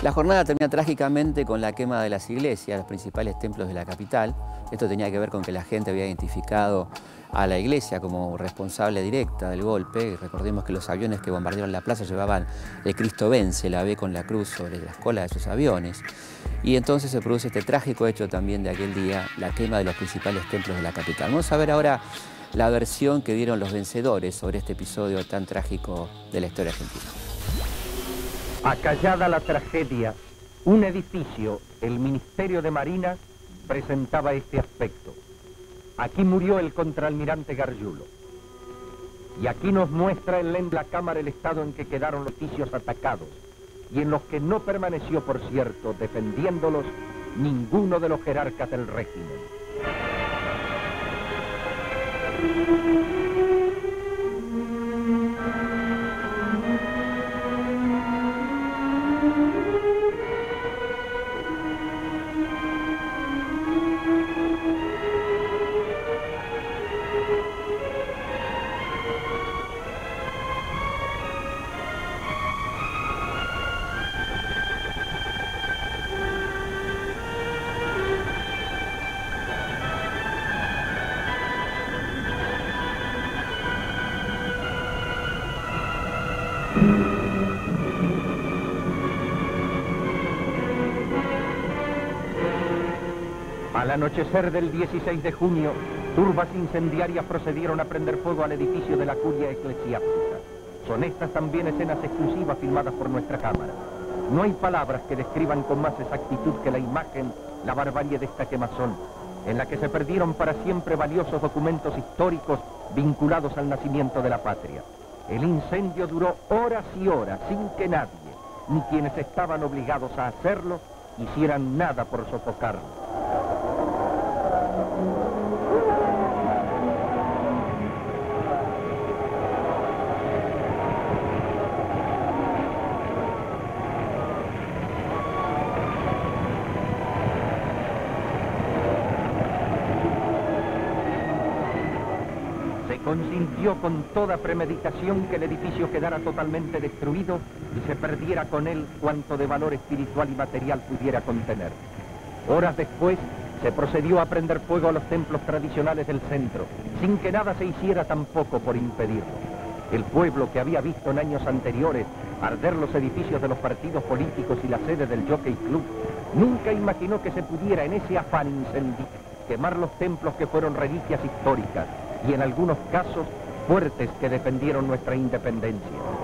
La jornada termina trágicamente con la quema de las iglesias, los principales templos de la capital. Esto tenía que ver con que la gente había identificado a la iglesia como responsable directa del golpe. Recordemos que los aviones que bombardearon la plaza llevaban el Cristo Vence, la B con la cruz sobre las colas de esos aviones. Y entonces se produce este trágico hecho también de aquel día, la quema de los principales templos de la capital. Vamos a ver ahora la versión que dieron los vencedores sobre este episodio tan trágico de la historia argentina. Acallada la tragedia, un edificio, el Ministerio de Marina, presentaba este aspecto. Aquí murió el contraalmirante Gargiulo. Y aquí nos muestra en la cámara el estado en que quedaron los edificios atacados, y en los que no permaneció, por cierto, defendiéndolos, ninguno de los jerarcas del régimen. Al anochecer del 16 de junio, turbas incendiarias procedieron a prender fuego al edificio de la curia eclesiástica. Son estas también escenas exclusivas filmadas por nuestra cámara. No hay palabras que describan con más exactitud que la imagen la barbarie de esta quemazón, en la que se perdieron para siempre valiosos documentos históricos vinculados al nacimiento de la patria. El incendio duró horas y horas sin que nadie, ni quienes estaban obligados a hacerlo, hicieran nada por sofocarlo. Consintió con toda premeditación que el edificio quedara totalmente destruido y se perdiera con él cuanto de valor espiritual y material pudiera contener. Horas después se procedió a prender fuego a los templos tradicionales del centro, sin que nada se hiciera tampoco por impedirlo. El pueblo, que había visto en años anteriores arder los edificios de los partidos políticos y la sede del Jockey Club, nunca imaginó que se pudiera en ese afán incendiario quemar los templos que fueron reliquias históricas y en algunos casos fuertes que defendieron nuestra independencia.